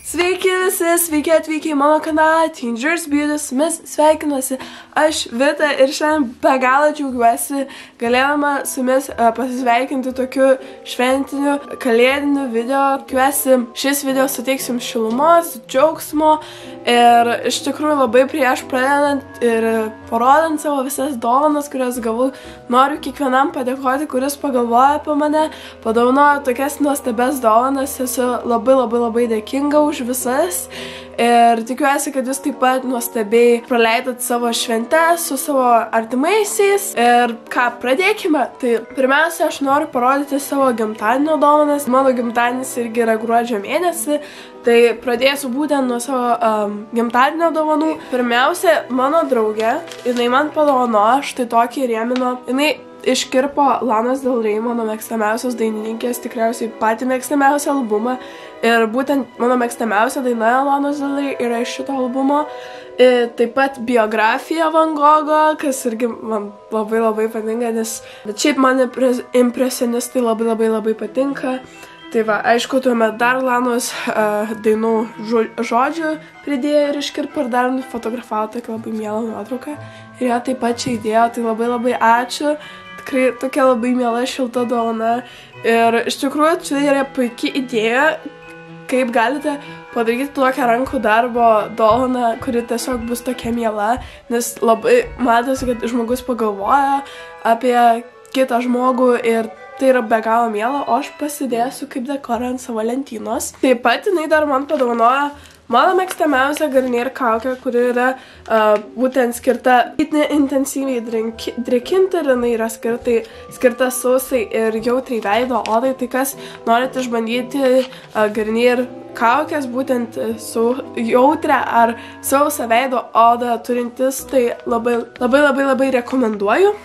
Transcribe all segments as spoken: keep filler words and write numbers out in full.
Sveiki visi, sveiki atvykę į mano kanalą Teenagers Beauty, su jumis sveikinuosi aš Vita ir šiandien be galo džiaugiuosi galėdama su jumis uh, pasisveikinti tokiu šventiniu kalėdiniu video. Tikiuosi šis video suteiks jums šilumos, džiaugsmo ir iš tikrųjų labai prieš pradedant ir parodant savo visas dovanas, kurias gavau, noriu kiekvienam padėkoti, kuris pagalvoja apie mane, padovanojo tokias nuostabias dovanas, esu labai labai labai dėkinga už visas ir tikiuosi, kad jūs taip pat nuostabiai praleidot savo šventes su savo artimaisiais. Ir ką, pradėkime. Tai pirmiausia, aš noriu parodyti savo gimtadienio dovanas. Mano gimtadienis irgi yra gruodžio mėnesį, tai pradėsiu būtent nuo savo um, gimtadienio dovanų. Pirmiausia, mano draugė, jinai man padovanojo štai tokį rėmino. Jinai iškirpo Lanos Del Rey, mano mėgstamiausios dainininkės, tikriausiai patį mėgstamiausią albumą. Ir būtent mano mėgstamiausia daina Lanos Del Rey yra iš šito albumo. Ir taip pat biografija Van Gogho, kas irgi man labai labai patinka, nes bet šiaip man impresionistai labai labai labai patinka. Tai va, aišku, tuomet dar Lanos uh, dainų žodžių pridėjo ir iškirpo ir dar nufotografavo tokią labai mielą nuotrauką. Ir ją taip pat čia įdėjo, tai labai labai ačiū. Tikrai tokia labai miela šilta dovana. Ir iš tikrųjų, čia yra puikia idėja, kaip galite padaryti tokią rankų darbo dovaną, kuri tiesiog bus tokia miela, nes labai matosi, kad žmogus pagalvoja apie kitą žmogų ir tai yra be galo miela, o aš pasidėsiu kaip dekorą ant savo lentynos. Taip pat jinai dar man padovanojo mano mėgstamiausia Garnier kaukė, kuri yra uh, būtent skirta itin intensyviai drėkinti ir jinai yra skirtai, skirta sausai ir jautriai veido odai. Tai kas norite išbandyti uh, Garnier kaukės būtent su jautrę ar sausą veido odą turintis, tai labai labai labai labai rekomenduoju.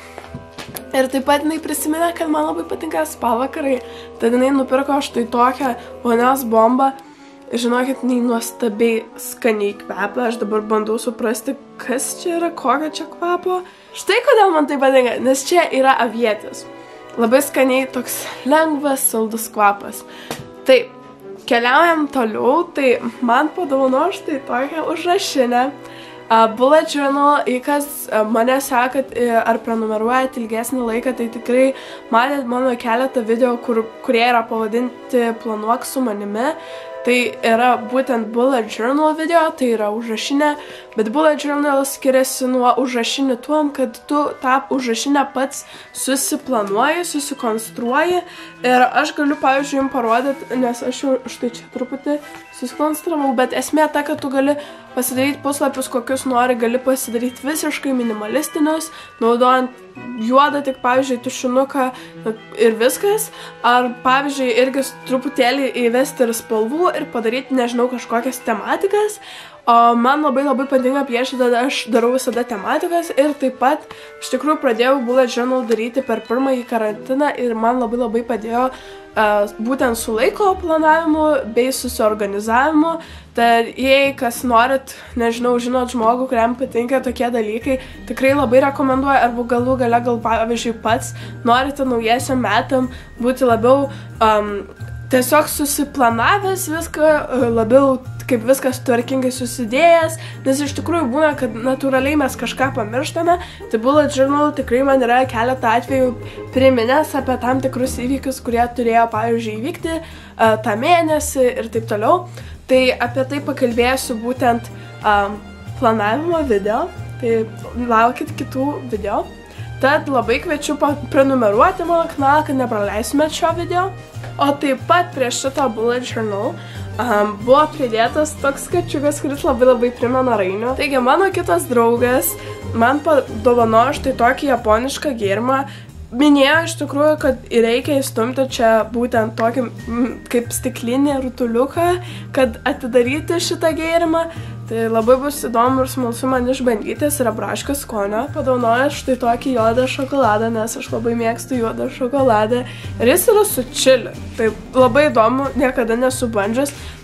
Ir taip pat jinai prisiminė, kad man labai patinka spa vakarai, tad jinai nupirko štai tokią vonios bombą. Žinokit, jinai nuostabiai skaniai kvepia, aš dabar bandau suprasti, kas čia yra, kokio čia kvapo. Štai kodėl man tai patinka, nes čia yra avietis. Labai skaniai toks lengvas, saldus kvapas. Taip, keliaujam toliau, tai man padovanojo štai tokią užrašinę. Uh, bullet journal, jei kas uh, mane sekat uh, ar prenumeruojat ilgesnį laiką, tai tikrai matėt mano keletą video, kur, kurie yra pavadinti Planuok su manimi. Tai yra būtent bullet journal video, tai yra užrašinė, bet bullet journal skiriasi nuo užrašinių tuom, kad tu tą užrašinę pats susiplanuoji, susikonstruoji. Ir aš galiu, pavyzdžiui, jums parodyti, nes aš jau štai čia truputį susikonstravau, bet esmė ta, kad tu gali pasidaryti puslapius, kokius nori, gali pasidaryti visiškai minimalistinius, naudojant juodą tik, pavyzdžiui, tušinuką ir viskas. Ar, pavyzdžiui, irgi truputėlį įvesti ir spalvų ir padaryti, nežinau, kažkokias tematikas. O man labai labai patinka piešti, tada aš darau visada tematikas ir taip pat iš tikrųjų pradėjau bullet journal daryti per pirmąjį karantiną ir man labai labai padėjo uh, būtent su laiko planavimu bei susiorganizavimu. Tai jei kas norit, nežinau, žinot žmogų, kuriam patinka tokie dalykai, tikrai labai rekomenduoju, arba galų gale gal pavyzdžiui pats norite naujiesiam metam būti labiau um, tiesiog susiplanavęs viską, labiau kaip viskas tvarkingai susidėjęs, nes iš tikrųjų būna, kad natūraliai mes kažką pamirštame. Tai bullet journal tikrai man yra keletą atvejų priminęs apie tam tikrus įvykius, kurie turėjo, pavyzdžiui, įvykti uh, tą mėnesį ir taip toliau. Tai apie tai pakalbėsiu būtent um, planavimo video, tai laukit kitų video. Tad labai kviečiu prenumeruoti mano kanalą, kad nepraleistumėt šio video. O taip pat prie šito bullet journal um, buvo pridėtas toks kačiukas, kuris labai labai primena rainių. Taigi mano kitas draugas man padovanojo štai tokį japonišką gėrimą. Minėjo iš tikrųjų, kad reikia įstumti čia būtent tokį kaip stiklinį rutuliuką, kad atidaryti šitą gėrimą. Tai labai bus įdomu ir smalsu man išbandyti, jis yra braškio skonio. Padovanojo štai tokį juodą šokoladą, nes aš labai mėgstu juodą šokoladą. Ir jis yra su čili. Tai labai įdomu, niekada nesu bandžius.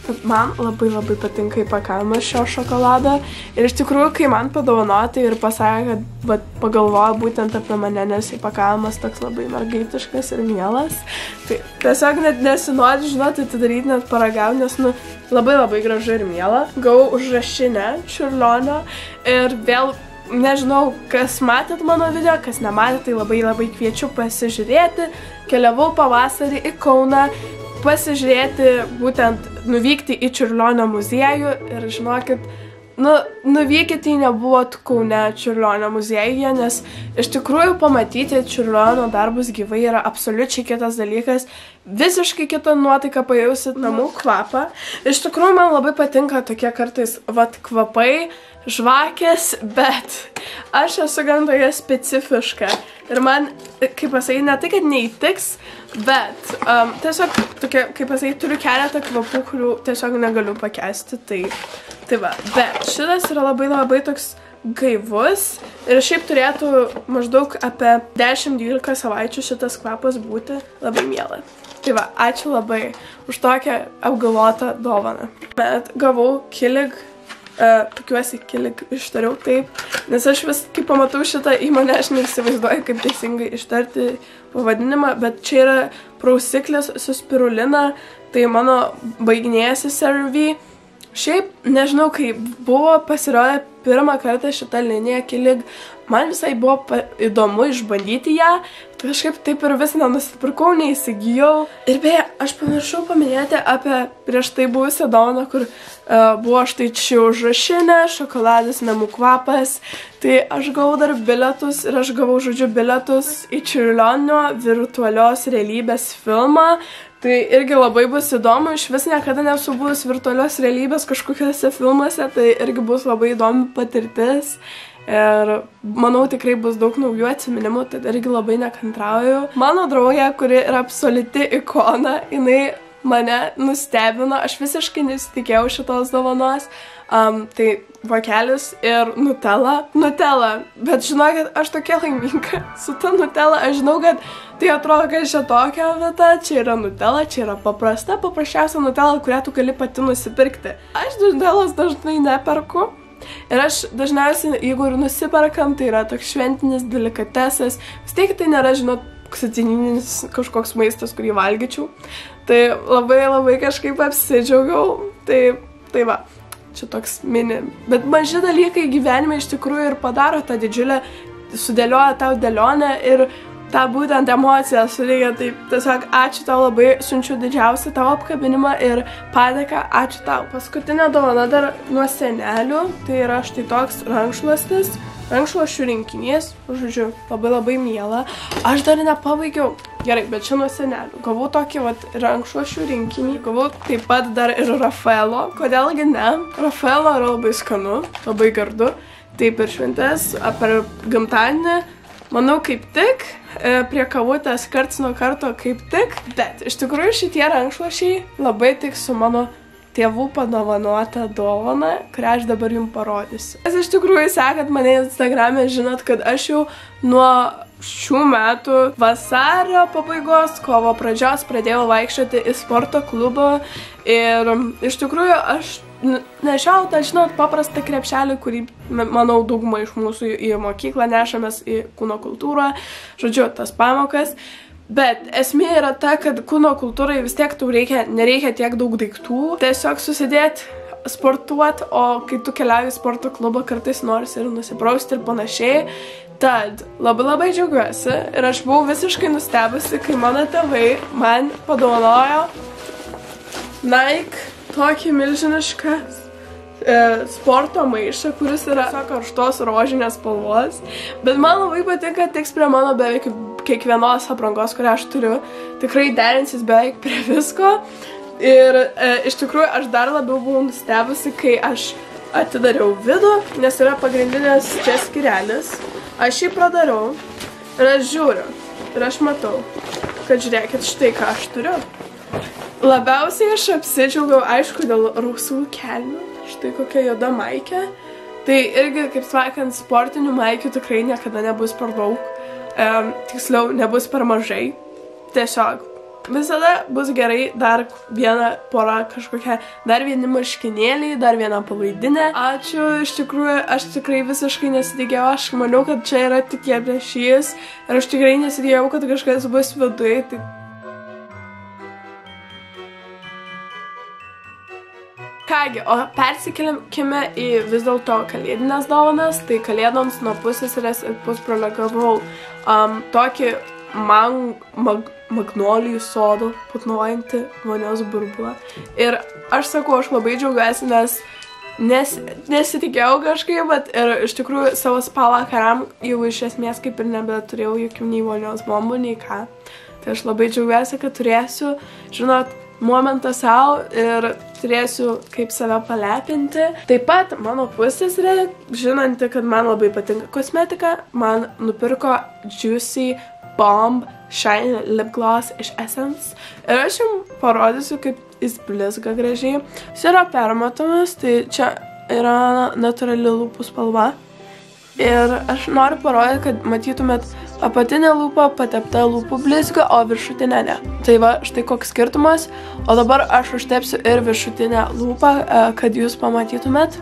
kad man labai labai patinka įpakavimas šio šokolado. Ir iš tikrųjų, kai man padovanoti ir pasakė, kad vat, pagalvoja būtent apie mane, nes įpakavimas toks labai mergaitiškas ir mielas. Tai tiesiog net nesinori, žinoti, atidaryti, net paragauti, nes nu, labai labai gražu ir miela. Gavau užrašinę Čiurlionio ir vėl nežinau, kas matėt mano video, kas nematėt, tai labai labai kviečiu pasižiūrėti. Keliavau pavasarį į Kauną, pasižiūrėti, būtent nuvykti į Čiurlionio muziejų ir žinokit, nu, nuvykit į nebuvot Kaune Čiurlionio muziejuje, nes iš tikrųjų pamatyti Čiurlionio darbus gyvai yra absoliučiai kitas dalykas, visiškai kitą nuotaiką pajausit, namų kvapą. Iš tikrųjų man labai patinka tokie kartais vat kvapai, žvakės, bet aš esu gan tokia specifiška ir man, kaip pasakyti, ne tai, kad neįtiks, bet um, tiesiog, tokia, kaip pasakyti, turiu keletą kvapų, kurių tiesiog negaliu pakęsti, tai, tai va, bet šitas yra labai labai toks gaivus ir šiaip turėtų maždaug apie dešimt dvylika savaičių šitas kvapas būti labai miela. Tai va, ačiū labai už tokią apgalvotą dovaną. Bet gavau Kilig, Uh, tikiuosi Kilig ištariau taip, nes aš vis, kai pamatau šitą įmonę, aš neįsivaizduoju, kaip teisingai ištarti pavadinimą, bet čia yra prausiklis su spirulina, tai mano baiginėjasi C R V. Šiaip, nežinau, kai buvo pasirodę pirmą kartą šitą liniją Kilig, man visai buvo įdomu išbandyti ją, kažkaip taip ir vis nenusipirkau, neįsigijau. Ir beje, aš pamiršau paminėti apie prieš tai buvusią dovaną, kur uh, buvo štai čia užrašinė, šokoladas, namų kvapas. Tai aš gavau dar bilietus ir aš gavau, žodžiu, bilietus į Čiurlionio virtualios realybės filmą. Tai irgi labai bus įdomu, iš vis niekada nesu buvus virtualios realybės kažkokiuose filmuose, tai irgi bus labai įdomi patirtis. Ir manau, tikrai bus daug naujų atsiminimų, tai irgi labai nekantrauju. Mano draugė, kuri yra absoliuti ikona, jinai mane nustebino, aš visiškai nesitikėjau šitos dovanos. Um, tai vokelis ir Nutella. Nutella, bet žinokit, aš tokia laiminga su ta Nutella, aš žinau, kad tai atrodo, kad čia tokia vieta, čia yra Nutella, čia yra paprasta, paprasčiausia Nutella, kurią tu gali pati nusipirkti. Aš Nutellas dažnai neperku. Ir aš dažniausiai, jeigu ir nusiperkam, tai yra toks šventinis delikatesas. Vis tiek tai nėra, žinot, kasdieninis kažkoks maistas, kurį valgyčiau. Tai labai labai kažkaip apsidžiaugiau. Tai, tai va, čia toks mini. Bet maži dalykai gyvenime iš tikrųjų ir padaro tą didžiulę, sudėlioja tau dėlionę ir tą būtent emociją sudėgia. Tai tiesiog ačiū tau labai, siunčiu didžiausią tavo apkabinimą ir padėką, ačiū tau. Paskutinė dovana dar nuo senelių, tai yra štai toks rankšluostis, rankšluosčių rinkinys, žodžiu, labai labai miela. Aš dar nepabaigiau, gerai, bet čia nuo senelių. Gavau tokį vat rankšluosčių rinkinį, gavau taip pat dar ir Rafaelo, kodėlgi ne, Rafaelo yra labai skanu, labai gardu, taip ir šventės, per gimtadienį. Manau, kaip tik, prie kavutės karts nuo karto kaip tik, bet iš tikrųjų šitie rankšluosčiai labai tik su mano tėvų padovanota dovana, kurią aš dabar jums parodysiu. Nes iš tikrųjų sekat mane Instagrame, žinot, kad aš jau nuo šių metų vasario pabaigos, kovo pradžios pradėjau vaikščioti į sporto klubą ir iš tikrųjų aš nešiau tą, žinot, paprastą krepšelį, kurį, manau, dauguma iš mūsų į mokyklą nešamės į kūno kultūrą, žodžiu, tas pamokas. Bet esmė yra ta, kad kūno kultūrai vis tiek tau reikia, nereikia tiek daug daiktų, tiesiog susidėti, sportuoti, o kai tu keliauji į sporto klubą, kartais norisi ir nusiprausti ir panašiai. Tad labai labai džiaugiuosi ir aš buvau visiškai nustebusi, kai mano tėvai man padovanojo Nike tokį milžinišką e, sporto maišą, kuris yra karštos rožinės spalvos. Bet man labai patinka, tiks prie mano beveik kiekvienos aprangos, kurią aš turiu. Tikrai derinsis beveik prie visko. Ir e, iš tikrųjų aš dar labiau buvau nustebusi, kai aš atidariau vidų, nes yra pagrindinės čia skirelis. Aš jį pradariau ir aš žiūriu. Ir aš matau, kad žiūrėkit štai ką aš turiu. Labiausiai aš apsidžiaugiau, aišku, dėl rausvų kelnių. Štai kokia juoda maikė. Tai irgi, kaip sakant, sportinių maikių tikrai niekada nebus per daug. Um, tiksliau, nebus per mažai. Tiesiog visada bus gerai dar viena pora kažkokia, dar vieni marškinėliai, dar viena palaidinė. Ačiū, iš tikrųjų, aš tikrai visiškai nesitikėjau, aš maniau, kad čia yra tik jėdešys ir aš tikrai nesitikėjau, kad kažkas bus viduje. Tai... Kągi, o persikėlėme į vis dėlto kalėdinės dovanas, tai kalėdoms nuo pusseserės ir pusbrolio um, tokį man, mag, magnolijų sodo putnuojantį vonios burbulą. Ir aš sakau, aš labai džiaugiuosi, nes nes, nesitikėjau kažkaip, bet ir iš tikrųjų savo spa vakaram jau iš esmės kaip ir nebeturėjau jokių nei vonios bombų, nei ką. Tai aš labai džiaugiuosi, kad turėsiu, žinot, momentą savo ir turėsiu kaip save palepinti. Taip pat mano pusseserė, žinanti, kad man labai patinka kosmetika, man nupirko Juicy Bomb Shine Lip Gloss iš Essence. Ir aš jums parodysiu, kaip jis blizga gražiai. Jis yra permatomas, tai čia yra natūrali lūpų spalva. Ir aš noriu parodyti, kad matytumėt apatinę lūpą patepta lūpų blizga, o viršutinę ne. Tai va, štai koks skirtumas. O dabar aš užtepsiu ir viršutinę lūpą, kad jūs pamatytumėt.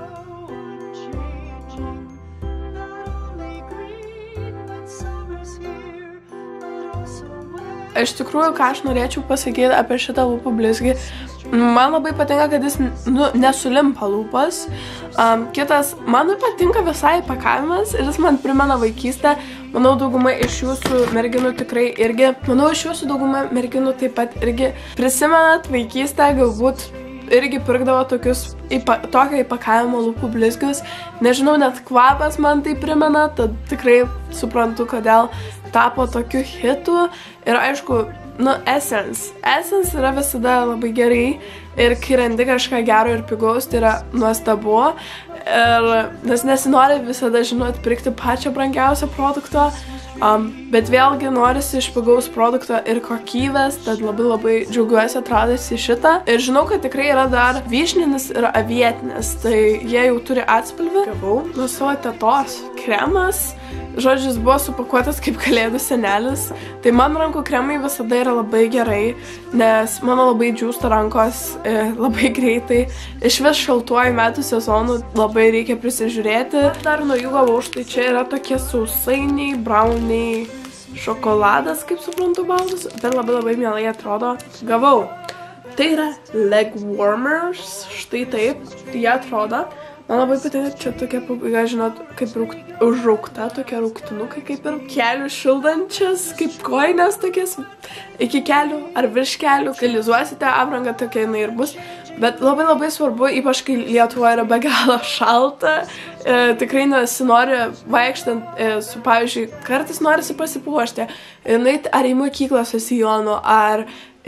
Iš tikrųjų, ką aš norėčiau pasakyti apie šitą lūpų blizgį, man labai patinka, kad jis nu, nesulimpa lūpas. Um, kitas, man patinka visai pakavimas ir jis man primena vaikystę. Manau, dauguma iš jūsų merginų tikrai irgi, manau, iš jūsų dauguma merginų taip pat irgi prisimenat vaikystę, galbūt irgi pirkdavo tokius, įpa, tokio įpakavimo lūpų blizgius. Nežinau, net kvapas man tai primena, tad tikrai suprantu, kodėl tapo tokiu hitu. Ir aišku, nu, Essence. Essence yra visada labai gerai ir kai randi kažką gero ir pigaus, tai yra nuostabu. Ir, nes nesinori visada, žinot, pirkti pačią brangiausią produktą, um, bet vėlgi norisi iš pigaus produkto ir kokybės, tad labai labai džiaugiuosi atradęs į šitą. Ir žinau, kad tikrai yra dar vyšninis ir avietinis, tai jie jau turi atspalvį. Gavau nuo savo tetos kremas. Žodžiu, jis buvo supakuotas kaip kalėdų senelis. Tai man rankų kremai visada yra labai gerai, nes mano labai džiūsta rankos e, labai greitai. Iš vis šaltuoju metų sezonų labai reikia prisižiūrėti. Dar nuo jų gavau, štai čia yra tokie sausainiai, browniai, šokoladas, kaip suprantu, baltus, bet labai labai mielai atrodo. Gavau. Tai yra leg warmers, štai taip, jie atrodo. Man labai patinka, čia tokia pabaiga, žinot, kaip užraukta, tokia rauktinukai, kaip ir kelių šildančias, kaip koinės tokias, iki kelių ar virš kelių. Stilizuosite aprangą, tokia jinai ir bus. Bet labai labai svarbu, ypač kai Lietuvoje yra be galo šalta, e, tikrai nesinori vaikštant e, su, pavyzdžiui, kartais norisi pasipuošti, nueit ar į mokyklą su sijonu, ar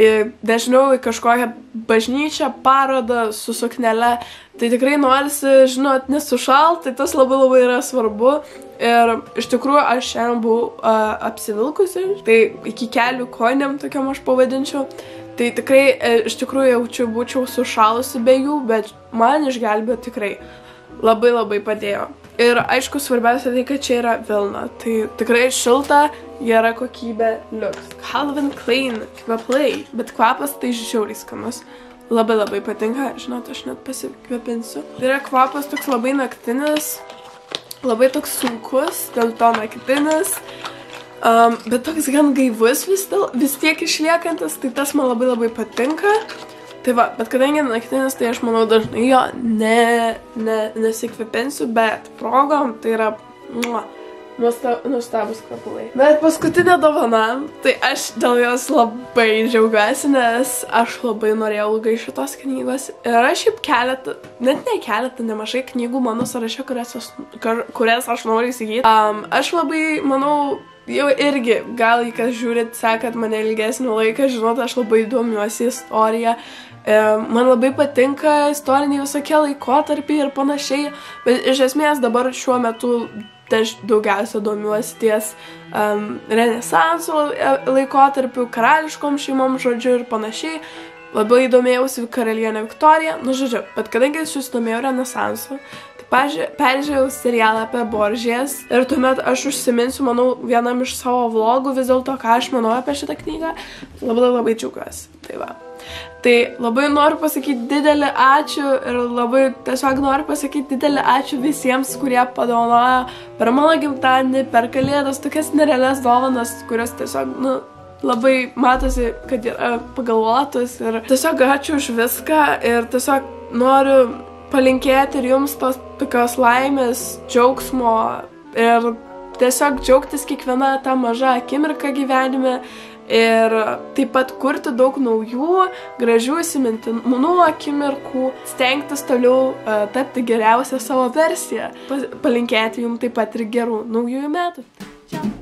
dažniau į kažkokią bažnyčią, parodą su suknele, tai tikrai norisi, žinot, nesušalt, tai tas labai labai yra svarbu. Ir iš tikrųjų aš šiandien buvau uh, apsivilkusi, tai iki kelių kojinėm tokiam aš pavadinčiau. Tai tikrai e, iš tikrųjų jaučiu būčiau sušalusi be jų, bet man išgelbėjo tikrai. Labai labai padėjo. Ir aišku, svarbiausia tai, kad čia yra vilna. Tai tikrai šilta, gera kokybė, liuks. Calvin Klein kveplai, bet kvapas tai žiauriai skanus. Labai labai patinka, žinot, aš net pasikvepinsiu. Tai yra kvapas toks labai naktinis, labai toks sunkus, dėl to naktinis. Um, bet toks gan gaivus vis, dėl, vis tiek išliekantis, tai tas man labai labai patinka. Tai va, bet kadangi naktinis, tai aš manau dažnai jo ne, ne, nesikvepinsiu, bet progom tai yra mua, nuostab, nuostabus kvepalai. Bet paskutinė dovana, tai aš dėl jos labai džiaugiuosi, nes aš labai norėjau ilgai šitos knygos. Ir aš šiaip keletą, net ne keletą, nemažai knygų mano sąraše, kurias aš, kurias aš noriu įsigyti. Um, aš labai, manau, jau irgi, gal į kas žiūrit, sekat mane ilgesnį laiką, žinot, aš labai domiuosi istoriją. E, man labai patinka istoriniai visokie laikotarpiai ir panašiai, bet iš esmės dabar šiuo metu aš daugiausia domiuosi ties um, renesanso laikotarpiu, karališkom šeimom, žodžiu, ir panašiai. Labai domėjausi karalienė Viktorija, nu žodžiu, bet kadangi susidomėjau renesansu, tai Pavyzdžiui, peržiūrėjau serialą apie Boržės ir tuomet aš užsiminsiu, manau, vienam iš savo vlogų vis dėlto, ką aš manau apie šitą knygą. Labai labai džiaugiuosi. Tai va. Tai labai noriu pasakyti didelį ačiū ir labai tiesiog noriu pasakyti didelį ačiū visiems, kurie padovanojo per mano gimtadienį, per kalėdas, tokias nerealias dovanas, kurios tiesiog, nu, labai matosi, kad yra pagalvotas ir tiesiog ačiū už viską ir tiesiog noriu palinkėti ir jums tos tokios laimės, džiaugsmo ir tiesiog džiaugtis kiekviena tą mažą akimirką gyvenime ir taip pat kurti daug naujų, gražių įsimintinų akimirkų, stengtis toliau uh, tapti geriausią savo versiją, palinkėti jums taip pat ir gerų naujųjų metų. Čia.